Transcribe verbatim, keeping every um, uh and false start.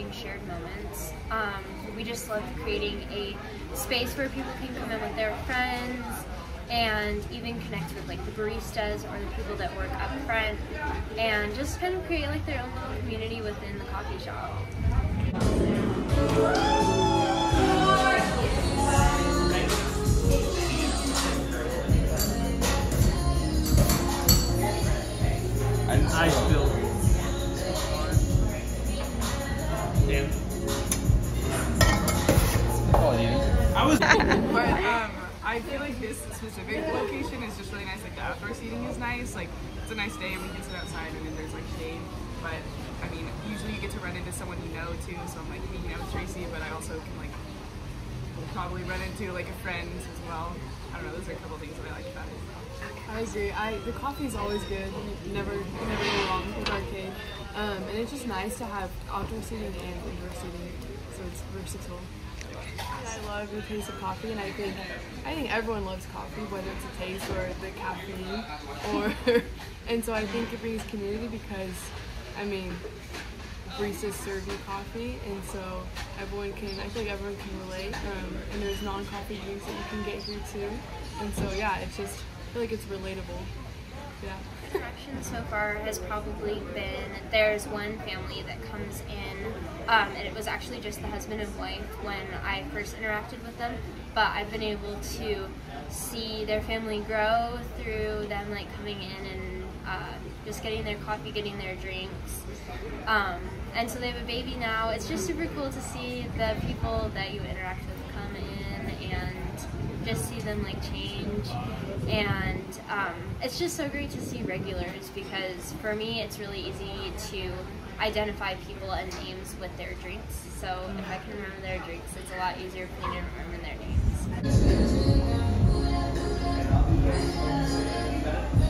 creating shared moments. Um, we just love creating a space where people can come in with their friends and even connect with like the baristas or the people that work up front, and just kind of create like their own little community within the coffee shop. And I spilled. Yeah. Oh, yeah. I was. But um, I feel like this specific location is just really nice. Like the outdoor seating is nice. Like it's a nice day and we can sit outside and then there's like shade. But I mean, usually you get to run into someone you know too. So I'm like hanging out with Tracy, but I also can like probably run into like a friend as well. I don't know. Those are a couple things that I like about it. I agree. I the coffee is always good. You never you never go wrong with arcade. Um, and it's just nice to have outdoor seating and indoor seating, so it's versatile. I love the taste of coffee, and I think I think everyone loves coffee, whether it's the taste or the caffeine, or and so I think it brings community because, I mean, baristas serve you coffee, and so everyone can. I feel like everyone can relate, um, and there's non-coffee drinks that you can get here too, and so yeah, it's just I feel like it's relatable. Yeah. Interaction so far has probably been, there's one family that comes in, um, and it was actually just the husband and wife when I first interacted with them, but I've been able to see their family grow through them like coming in and uh, just getting their coffee, getting their drinks, um, and so they have a baby now. It's just super cool to see the people that you interact with come in and just see them like change, and um, it's just so great to see regulars, because for me it's really easy to identify people and names with their drinks, so if I can remember their drinks, it's a lot easier for me to remember their names.